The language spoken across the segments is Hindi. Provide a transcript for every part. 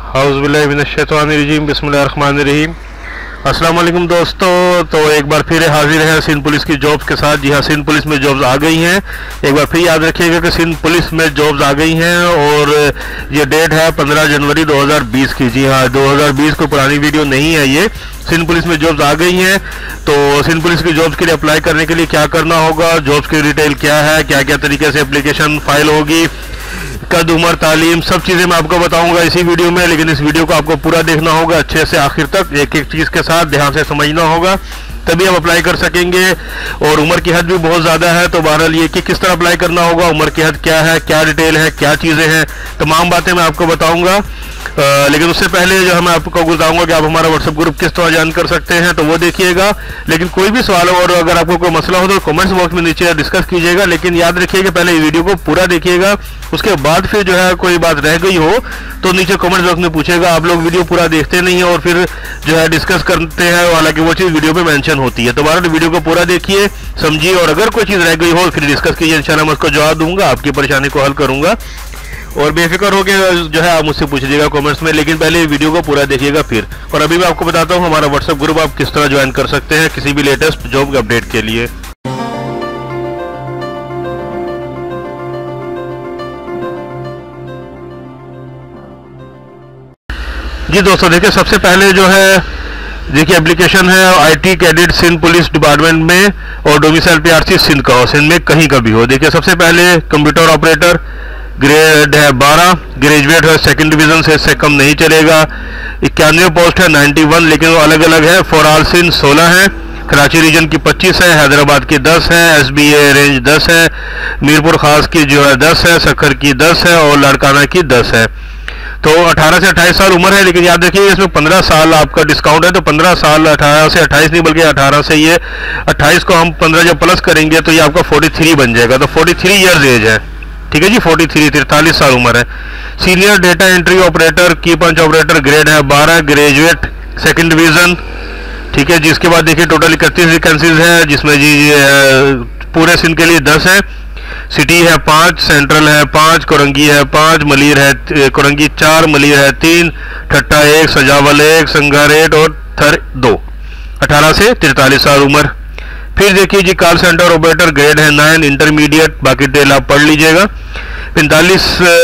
औज़ुबिल्लाहिमिनश्शैतानिर्रजीम बिस्मिल्लाहिर्रहमानिर्रहीम। अस्सलाम वालेकुम दोस्तों, तो एक बार फिर हाजिर हैं सिंध पुलिस की जॉब्स के साथ। जी हाँ, सिंध पुलिस में जॉब्स आ गई हैं। एक बार फिर याद रखिएगा कि सिंध पुलिस में जॉब्स आ गई हैं और ये डेट है 15 जनवरी 2020 की। जी हाँ, 2020 को पुरानी वीडियो नहीं है ये। सिंध पुलिस में जॉब्स आ गई हैं, तो सिंध पुलिस की जॉब्स के लिए अप्लाई करने के लिए क्या करना होगा, जॉब्स की डिटेल क्या है, क्या क्या तरीके से एप्लीकेशन फाइल होगी, कद, उम्र, तालीम, सब चीज़ें मैं आपको बताऊंगा इसी वीडियो में। लेकिन इस वीडियो को आपको पूरा देखना होगा, अच्छे से आखिर तक एक एक चीज़ के साथ ध्यान से समझना होगा, तभी आप अप्लाई कर सकेंगे। और उम्र की हद भी बहुत ज़्यादा है, तो बहरहाल ये कि किस तरह अप्लाई करना होगा, उम्र की हद क्या है, क्या डिटेल है, क्या चीज़ें हैं, तमाम बातें मैं आपको बताऊँगा। लेकिन उससे पहले जो है मैं आपको बताऊंगा कि आप हमारा व्हाट्सएप ग्रुप किस तरह ज्वाइन कर सकते हैं, तो वो देखिएगा। लेकिन कोई भी सवाल हो और अगर आपको कोई मसला हो तो कमेंट्स बॉक्स में नीचे डिस्कस कीजिएगा। लेकिन याद रखिएगा पहले वीडियो को पूरा देखिएगा, उसके बाद फिर जो है कोई बात रह गई हो तो नीचे कमेंट्स बॉक्स में पूछेगा। आप लोग वीडियो पूरा देखते नहीं है और फिर जो है डिस्कस करते हैं, हालांकि वो चीज़ वीडियो में मेंशन होती है। तो बहरहाल वीडियो को पूरा देखिए, समझिए, और अगर कोई चीज़ रह गई हो फिर डिस्कस कीजिए। इंशाल्लाह मैं उसको जवाब दूंगा, आपकी परेशानी को हल करूंगा। और बेफिक्र हो के जो है आप मुझसे पूछ लीजिएगा कमेंट्स में, लेकिन पहले वीडियो को पूरा देखिएगा फिर। और अभी मैं आपको बताता हूँ हमारा व्हाट्सएप ग्रुप आप किस तरह ज्वाइन कर सकते हैं किसी भी लेटेस्ट जॉब अपडेट के लिए। जी दोस्तों, देखिए सबसे पहले जो है देखिए एप्लीकेशन है IT cadet Sindh police department में और डोमिसाइल PRC सिंध का हो, सिंध में कहीं का भी हो। देखिए सबसे पहले कंप्यूटर ऑपरेटर, ग्रेड है 12, ग्रेजुएट है सेकंड डिवीजन से, इससे कम नहीं चलेगा। 91 पोस्ट है, 91, लेकिन वो अलग अलग है। फॉर ऑल सिंध 16 है, कराची रीजन की 25 है, हैदराबाद की 10 है, SBA रेंज 10 है, मीरपुर खास की जो है 10 है, सखर की 10 है और लाड़काना की 10 है। तो 18 से 28 साल उम्र है। लेकिन याद रखिए इसमें 15 साल आपका डिस्काउंट है, तो 15 साल 18 से 28 नहीं बल्कि 18 से ये 28 को हम 15 जब प्लस करेंगे तो ये आपका 43 बन जाएगा। तो 43 ईयर्स एज है, ठीक है जी। 43 साल उम्र है। सीनियर डेटा एंट्री ऑपरेटर, की पंच ऑपरेटर, ग्रेड है 12, ग्रेजुएट सेकंड डिवीजन, ठीक है जी। इसके बाद देखिए टोटल 31 वैकेंसीज है, जिसमें जी पूरे सिंध के लिए 10 है। सिटी है 5, सेंट्रल है 5, कोरंगी है 5, मलिर है कोरंगी 4, मलिर है 3, ठट्टा 1, सजावल 1, संगारेट और थर 2। 18 से 43 साल उम्र। फिर देखिए जी कॉल सेंटर ऑपरेटर, ग्रेड है 9, इंटरमीडिएट, बाकी डिटेल आप पढ़ लीजिएगा। 45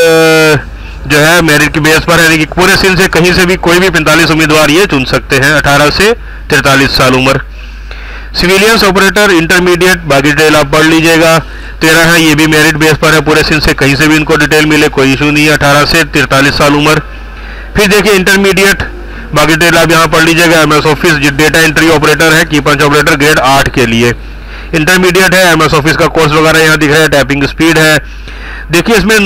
जो है मेरिट की बेस पर है, यानी कि पूरे सिंध से कहीं से भी कोई भी 45 उम्मीदवार ये चुन सकते हैं। 18 से 43 साल उम्र। सिविलियंस ऑपरेटर, इंटरमीडिएट, बाकी डिटेल आप पढ़ लीजिएगा। 13 है, ये भी मेरिट बेस पर है, पूरे सिंध से कहीं से भी इनको डिटेल मिले, कोई इशू नहीं है। 18 से 43 साल उम्र। फिर देखिए इंटरमीडिएट, बाकी डिटेल आप यहाँ पढ़ लीजिएगा। MS office data entry operator है, की पंच ऑपरेटर, ग्रेड 8 के लिए इंटरमीडिएट है। MS ऑफिस का कोर्स वगैरह यहाँ दिख रहा है, टाइपिंग स्पीड है। देखिए इसमें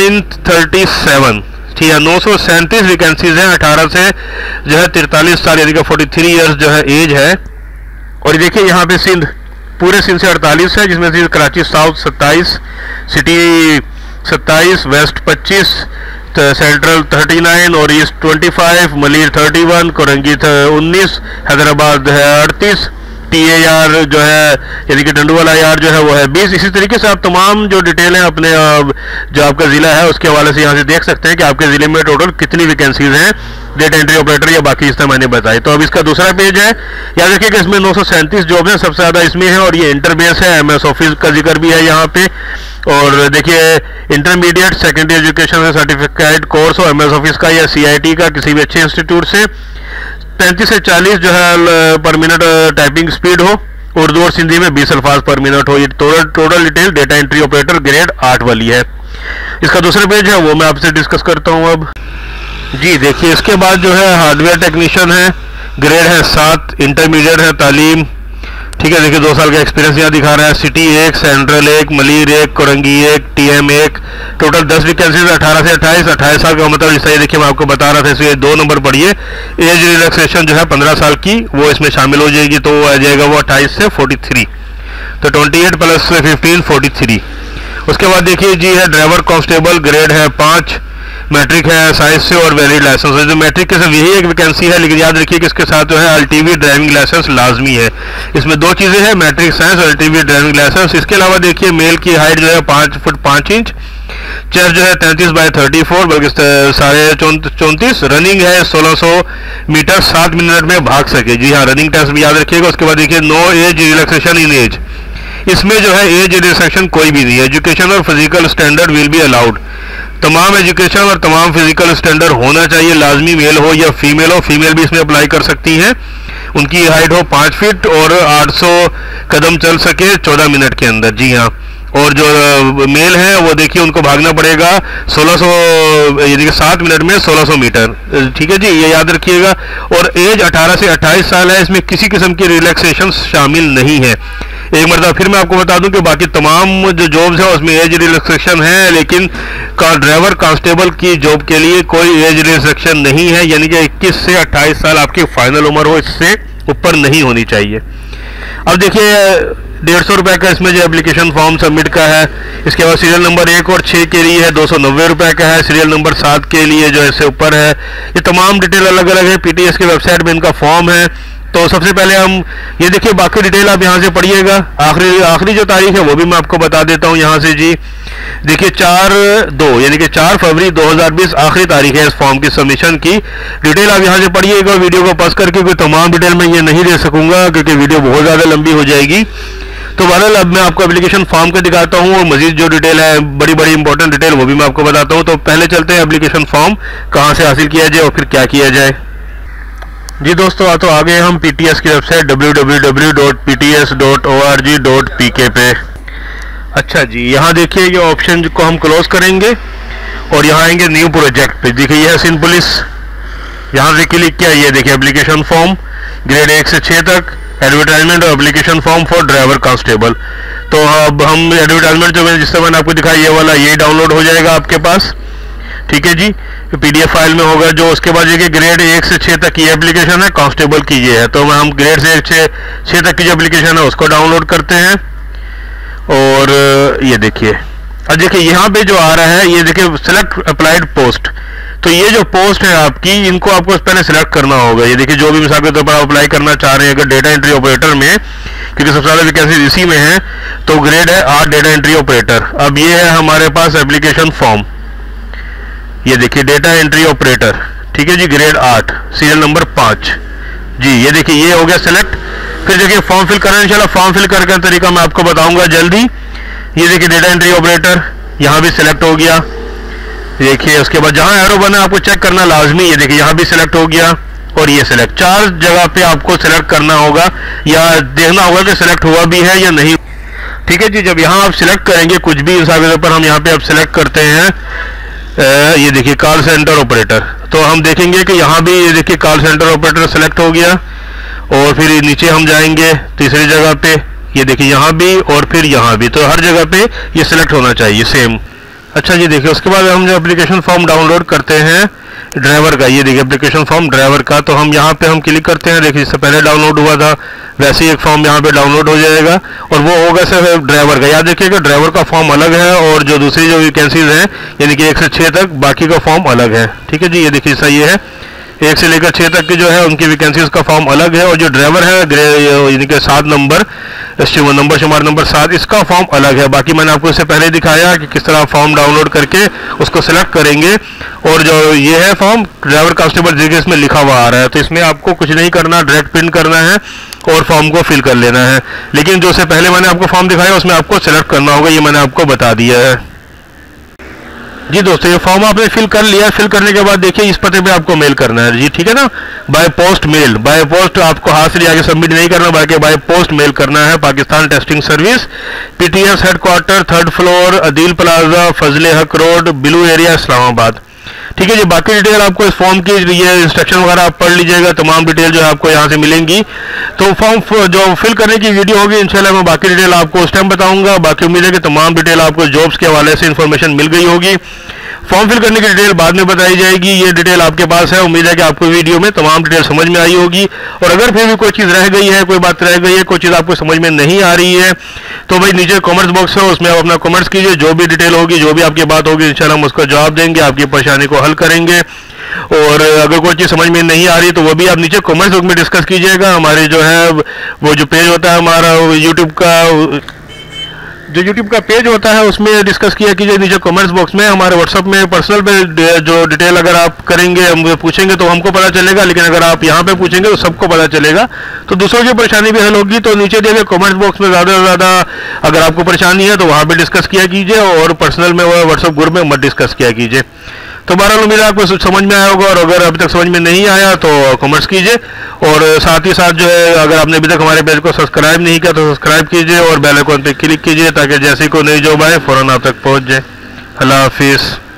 937, ठीक है, 937 वैकेंसीज हैं। 18 से जो है 43 साल यानी कि 43 ईयर्स जो है एज है। और देखिए यहाँ पे सिंध, पूरे सिंध से 48 है, जिसमें से Karachi south 27, city 27, west 25, central 39 और ईस्ट 25, मलिर 31, कोरंगी 19, हैदराबाद है 38, TAR जो है यानी कि टंडू वाला यार जो है वो है 20। इसी तरीके से आप तमाम जो डिटेल है अपने जो आपका ज़िला है उसके हवाले से यहाँ से देख सकते हैं कि आपके ज़िले में टोटल कितनी वैकेंसीज हैं डेटा एंट्री ऑपरेटर या बाकी इस तरह मैंने बताई। तो अब इसका दूसरा पेज है, याद रखिए कि इसमें 937 जॉब है, सबसे ज़्यादा इसमें है और ये इंटरबेस है। MS ऑफिस का जिक्र भी है यहाँ पे। और देखिए इंटरमीडिएट सेकेंडरी एजुकेशन से सर्टिफिकेट कोर्स हो MS ऑफिस का या CIT का किसी भी अच्छे इंस्टीट्यूट से। 35 से 40 जो है पर मिनट टाइपिंग स्पीड हो, उर्दू और सिंधी में 20 अल्फाज पर मिनट हो। ये total detail data entry operator grade 8 वाली है। इसका दूसरा पेज है वो मैं आपसे डिस्कस करता हूँ अब जी। देखिए इसके बाद जो है हार्डवेयर टेक्नीशियन है, ग्रेड है 7, इंटरमीडिएट है तालीम, ठीक है। देखिए 2 साल का एक्सपीरियंस यहाँ दिखा रहा है। City 1, central 1, Malir 1, Korangi 1, TM 1, total 10 vacancies. 18 से 28 साल का मतलब इस देखिए मैं आपको बता रहा था, इसलिए 2 नंबर पढ़िए। एज रिलैक्सेशन जो है 15 साल की वो इसमें शामिल हो जाएगी, तो वो आ जाएगा वो 28 से 43, तो 28 प्लस 15 43। उसके बाद देखिए जी है ड्राइवर कांस्टेबल, ग्रेड है 5, मैट्रिक है साइंस से और वैलिड लाइसेंस है। जो मैट्रिक के सिर्फ यही एक वैकेंसी है, लेकिन याद रखिए कि इसके साथ जो है LTV ड्राइविंग लाइसेंस लाजमी है। इसमें 2 चीज़ें हैं, मैट्रिक साइंस और LTV ड्राइविंग लाइसेंस। इसके अलावा देखिए मेल की हाइट जो है 5 फुट 5 इंच, चेस्ट जो है 33/34 बल्कि 34.34, रनिंग है 1600 मीटर 7 मिनट में भाग सके। जी हाँ, रनिंग टेस्ट भी याद रखिएगा। उसके बाद देखिए no age relaxation in age, इसमें जो है एज रिलैक्सेशन कोई भी नहीं है। एजुकेशन और physical standard will be allowed, तमाम एजुकेशन और तमाम फिजिकल स्टैंडर्ड होना चाहिए, लाजमी मेल हो या फीमेल हो, फीमेल भी इसमें अप्लाई कर सकती हैं। उनकी हाइट हो 5 फीट और 800 कदम चल सके 14 मिनट के अंदर। जी हाँ, और जो मेल है वो देखिए उनको भागना पड़ेगा 1600 यानी कि 7 मिनट में 1600 मीटर। ठीक है जी, ये याद रखिएगा। और एज 18 से 28 साल है, इसमें किसी किस्म की रिलैक्सेशन शामिल नहीं है। एक मरतबा फिर मैं आपको बता दूं कि बाकी तमाम जो जॉब्स है उसमें एज रिलैक्सेशन है, लेकिन ड्राइवर कांस्टेबल की जॉब के लिए कोई एज रिलैक्सेशन नहीं है, यानी कि 21 से 28 साल आपकी फाइनल उम्र हो, इससे ऊपर नहीं होनी चाहिए। अब देखिए 150 रुपये का इसमें जो एप्लीकेशन फॉर्म सबमिट का है। इसके बाद सीरियल नंबर 1 और 6 के लिए है 290 रुपये का है। सीरियल नंबर 7 के लिए जो इससे ऊपर है। ये तमाम डिटेल अलग अलग है, पीटीएस की वेबसाइट में इनका फॉर्म है। तो सबसे पहले हम ये देखिए, बाकी डिटेल आप यहाँ से पढ़िएगा। आखिरी जो तारीख है वो भी मैं आपको बता देता हूँ यहाँ से। जी देखिए 4/2 यानी कि 4 फरवरी 2020 आखिरी तारीख है इस फॉर्म की सबमिशन की। डिटेल आप यहाँ से पढ़िएगा। वीडियो को पॉज करके, कोई तमाम डिटेल मैं ये नहीं दे सकूंगा क्योंकि वीडियो बहुत ज़्यादा लंबी हो जाएगी। तो बहरहाल अब मैं आपको एप्लीकेशन फॉर्म को दिखाता हूँ और मजीद जो डिटेल है, बड़ी बड़ी इंपॉर्टेंट डिटेल, वो भी मैं आपको बताता हूँ। तो पहले चलते हैं एप्लीकेशन फॉर्म कहाँ से हासिल किया जाए और फिर क्या किया जाए। जी दोस्तों, तो आ गए हम पीटीएस की वेबसाइट www.pts.org.pk पे। अच्छा जी, यहाँ देखिए ये ऑप्शन को हम क्लोज करेंगे और यहाँ आएंगे न्यू प्रोजेक्ट पे। देखिए यह सिंध पुलिस, यहाँ से क्लिक किया, ये देखिए एप्लीकेशन फॉर्म ग्रेड 1 से 6 तक, एडवर्टाइजमेंट और application form for driver constable. तो अब हम एडवर्टाइजमेंट जो जिससे मैंने आपको दिखाया ये वाला, ये डाउनलोड हो जाएगा आपके पास। ठीक है जी, पीडीएफ फाइल में होगा जो। उसके बाद ये ग्रेड 1 से 6 तक की एप्लीकेशन है, कांस्टेबल की ये है। तो हम ग्रेड से 6 तक की जो एप्लीकेशन है उसको डाउनलोड करते हैं। और ये देखिए, अब देखिए यहाँ पे जो आ रहा है, ये देखिए सेलेक्ट अप्लाइड पोस्ट। तो ये जो पोस्ट है आपकी, इनको आपको पहले सिलेक्ट करना होगा। ये देखिए जो भी मिसाल के तौर पर अप्लाई करना चाह रहे हैं अगर डेटा एंट्री ऑपरेटर में, क्योंकि सबसे ज़्यादा वैकेंसी इसी में है, तो ग्रेड है 8 डेटा एंट्री ऑपरेटर। अब ये है हमारे पास एप्लीकेशन फॉर्म, ये देखिए डेटा एंट्री ऑपरेटर। ठीक है जी, ग्रेड 8 सीरियल नंबर 5। जी ये देखिए ये हो गया सेलेक्ट। फिर देखिए फॉर्म फिल करना, इंशाल्लाह फॉर्म फिल करने का तरीका मैं आपको बताऊंगा जल्दी। ये देखिए डेटा एंट्री ऑपरेटर यहाँ भी सिलेक्ट हो गया। देखिए उसके बाद जहाँ एरो बना आपको चेक करना लाजमी, ये देखिए यहाँ भी सिलेक्ट हो गया और ये सिलेक्ट। 4 जगह पे आपको सिलेक्ट करना होगा या देखना होगा कि सिलेक्ट हुआ भी है या नहीं। ठीक है जी, जब यहाँ आप सिलेक्ट करेंगे कुछ भी हिसाब के ऊपर, हम यहाँ पे अब सिलेक्ट करते हैं ये देखिए कॉल सेंटर ऑपरेटर। तो हम देखेंगे कि यहाँ भी ये देखिए कॉल सेंटर ऑपरेटर सेलेक्ट हो गया। और फिर नीचे हम जाएंगे तीसरी जगह पे, ये देखिए यहाँ भी और फिर यहाँ भी, तो हर जगह पे ये सिलेक्ट होना चाहिए सेम। अच्छा जी, देखिए उसके बाद हम जो एप्लीकेशन फॉर्म डाउनलोड करते हैं ड्राइवर का, ये देखिए एप्लीकेशन फॉर्म ड्राइवर का, तो हम यहाँ पे हम क्लिक करते हैं। देखिए इससे पहले डाउनलोड हुआ था वैसे ही एक फॉर्म यहाँ पे डाउनलोड हो जाएगा और वो होगा सिर्फ ड्राइवर का। याद रखिएगा ड्राइवर का फॉर्म अलग है और जो दूसरी जो वैकेंसीज हैं यानी कि 1 से 6 तक बाकी का फॉर्म अलग है। ठीक है जी, ये देखिए सही है, 1 से लेकर 6 तक की जो है उनकी वैकेंसीज का फॉर्म अलग है और जो ड्राइवर है यानी कि 7 नंबर शुमार नंबर 7, इसका फॉर्म अलग है। बाकी मैंने आपको इससे पहले दिखाया कि किस तरह फॉर्म डाउनलोड करके उसको सिलेक्ट करेंगे। और जो ये है फॉर्म ड्राइवर कांस्टेबल देखिए इसमें लिखा हुआ आ रहा है, तो इसमें आपको कुछ नहीं करना, डायरेक्ट प्रिंट करना है और फॉर्म को फिल कर लेना है। लेकिन जो से पहले मैंने आपको फॉर्म दिखाया उसमें आपको सिलेक्ट करना होगा, ये मैंने आपको बता दिया है। जी दोस्तों, ये फॉर्म आपने फिल कर लिया। फिल करने के बाद देखिए इस पते पे आपको मेल करना है जी, ठीक है ना, by post mail. By post आपको हाथ से ले आके सबमिट नहीं करना, बल्कि बाय पोस्ट मेल करना है। Pakistan testing service, PTS headquarter, 3rd floor, Adeel plaza, Fazle Haq road, बिलू area, Islamabad. ठीक है जी, बाकी डिटेल आपको इस फॉर्म की ये इंस्ट्रक्शन वगैरह आप पढ़ लीजिएगा, तमाम डिटेल जो है आपको यहाँ से मिलेंगी। तो फॉर्म जो फिल करने की वीडियो होगी इंशाल्लाह मैं बाकी डिटेल आपको उस टाइम बताऊंगा। बाकी उम्मीद है कि तमाम डिटेल आपको जॉब्स के हवाले से इंफॉर्मेशन मिल गई होगी। फॉर्म फिल करने की डिटेल बाद में बताई जाएगी, ये डिटेल आपके पास है। उम्मीद है कि आपको वीडियो में तमाम डिटेल समझ में आई होगी। और अगर फिर भी कोई चीज़ रह गई है, कोई बात रह गई है, कोई चीज़ आपको समझ में नहीं आ रही है, तो भाई नीचे कमेंट्स बॉक्स है, उसमें आप अपना कमेंट्स कीजिए। जो भी डिटेल होगी, जो भी आपकी बात होगी, इंशाल्लाह हम उसका जवाब देंगे, आपकी परेशानी को हल करेंगे। और अगर कोई चीज़ समझ में नहीं आ रही तो वो भी आप नीचे कमेंट्स बॉक्स में डिस्कस कीजिएगा। हमारे जो है वो जो पेज होता है हमारा यूट्यूब का, जो यूट्यूब का पेज होता है उसमें डिस्कस किया कीजिए नीचे कमेंट्स बॉक्स में। हमारे व्हाट्सअप में पर्सनल पे जो डिटेल अगर आप करेंगे, हम पूछेंगे तो हमको पता चलेगा, लेकिन अगर आप यहाँ पे पूछेंगे तो सबको पता चलेगा, तो दूसरों की परेशानी भी हल होगी। तो नीचे दिए गए कमेंट्स बॉक्स में ज़्यादा से ज़्यादा अगर आपको परेशानी है तो वहाँ पर डिस्कस किया कीजिए, और पर्सनल में व्हाट्सअप ग्रुप में मत डिस्कस किया कीजिए। तो बहरहाल उम्मीद है आपको समझ में आया होगा, और अगर अभी तक समझ में नहीं आया तो कमेंट्स कीजिए, और साथ ही साथ जो है अगर आपने अभी तक हमारे पेज को सब्सक्राइब नहीं किया तो सब्सक्राइब कीजिए और बेल आइकन पे क्लिक कीजिए, ताकि जैसे ही कोई नई जॉब आए फ़ौरन आप तक पहुंच जाए। अल्लाह हाफिज़।